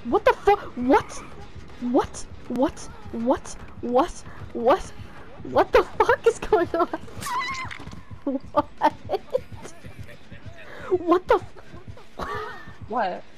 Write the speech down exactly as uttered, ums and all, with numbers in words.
What the fuck? What? What? What? What? What? What? What the fuck is going on? What? What the f- What?